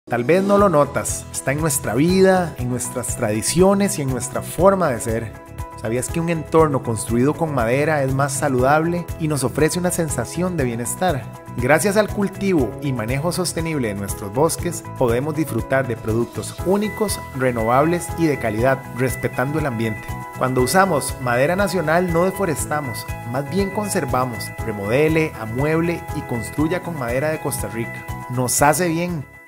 Tal vez no lo notas, está en nuestra vida, en nuestras tradiciones y en nuestra forma de ser. ¿Sabías que un entorno construido con madera es más saludable y nos ofrece una sensación de bienestar? Gracias al cultivo y manejo sostenible de nuestros bosques, podemos disfrutar de productos únicos, renovables y de calidad, respetando el ambiente. Cuando usamos madera nacional no deforestamos, más bien conservamos, remodele, amueble y construya con madera de Costa Rica. Nos hace bien.